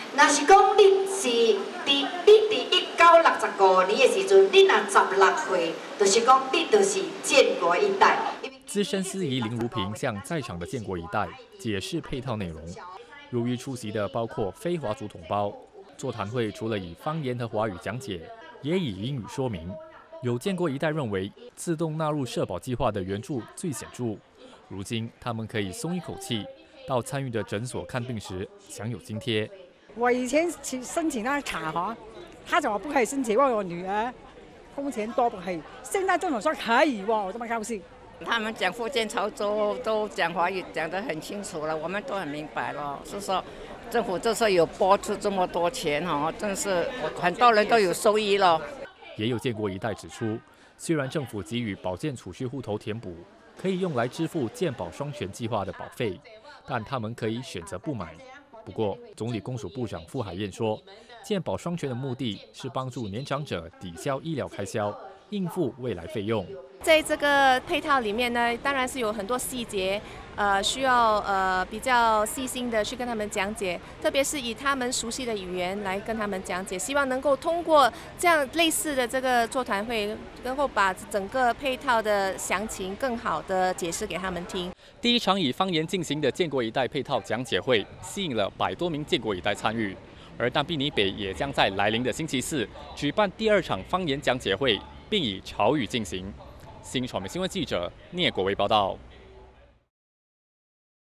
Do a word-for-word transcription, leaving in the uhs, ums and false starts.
若是讲你是伫你伫一九六十五年的时阵，你若十六岁，就是讲你就是建国一代。 资深司仪林如萍向在场的建国一代解释配套内容。如约出席的包括非华族同胞。座谈会除了以方言和华语讲解，也以英语说明。有建国一代认为，自动纳入社保计划的援助最显著。如今他们可以松一口气，到参与的诊所看病时享有津贴。 我以前去申请那卡哈，他怎么不可以申请？问我女儿工钱多不可以？现在政府说可以哇，我这么高兴。 他们讲福建潮州都讲华语讲得很清楚了，我们都很明白了。是说政府这次有拨出这么多钱哈，真是很多人都有受益了。 也有建国一代指出，虽然政府给予保健储蓄户头填补，可以用来支付健保双全计划的保费，但他们可以选择不买。不过，总理公署部长傅海燕说，健保双全的目的是帮助年长者抵消医疗开销，应付未来费用。 在这个配套里面呢，当然是有很多细节，呃，需要呃比较细心的去跟他们讲解，特别是以他们熟悉的语言来跟他们讲解，希望能够通过这样类似的这个座谈会，能够把整个配套的详情更好的解释给他们听。 第一场以方言进行的建国一代配套讲解会，吸引了百多名建国一代参与，而淡碧尼北也将在来临的星期四举办第二场方言讲解会，并以潮语进行。新传媒新闻记者聂国维报道。